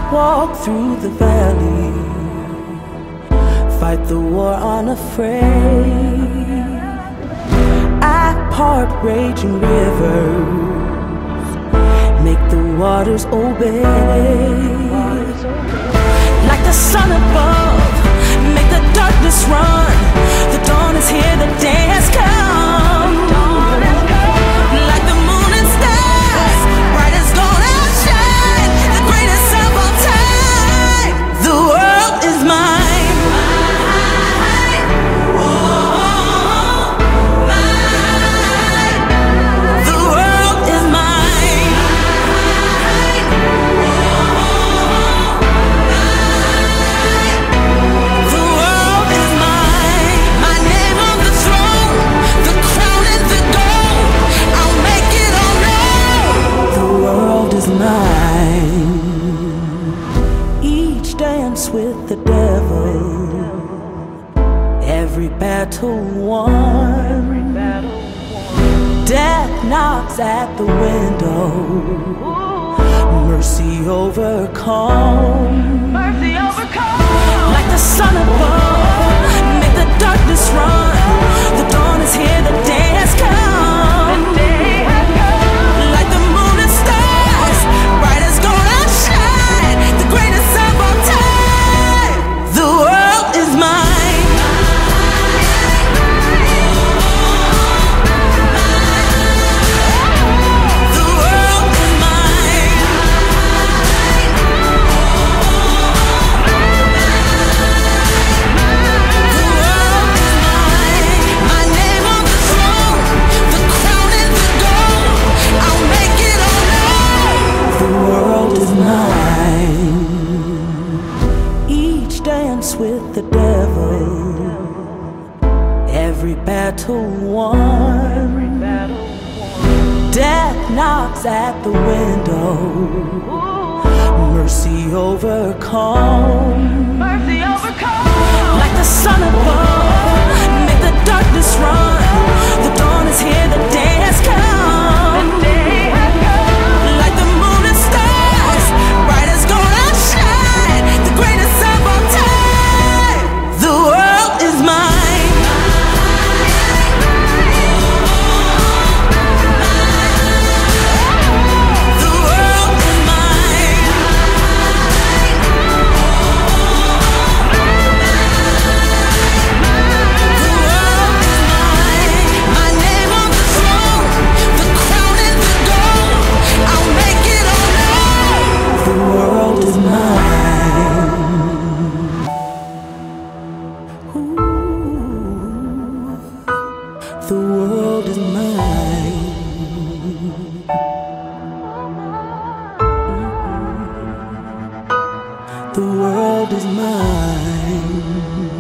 walk through the valley, fight the war unafraid. I part raging rivers, make the waters obey. Like the sun above, make the darkness run. The dawn is here, the day has come. Like the moon and stars, bright as gold outshine, the greatest of all time. The world is mine. The world is mine. The world is mine. My name on the throne, the crown and the gold. I'll make it all known. The world is mine. Each dance with the devil, every battle won. Death knocks at the window, mercy overcome. Like the sun above, make the darkness run. The dawn is here, the day has come. Like the moon and stars, bright as gold outshine, the greatest of all time. The world is mine. The world is mine. The world is mine. My name on the throne, the crown and the gold. I'll make it all known. The world is mine. Each dance with the devil, every battle won. Death knocks at the window, mercy overcome. Like the sun above, make the darkness run. The dawn is here, the day has come. Like the moon and stars, bright as gold outshine, the greatest of all time. The world is mine. The world is mine. The world is mine. My name on the throne, the crown and the gold. I'll make it all known. The world is mine. Ooh, the world is mine. The world is mine.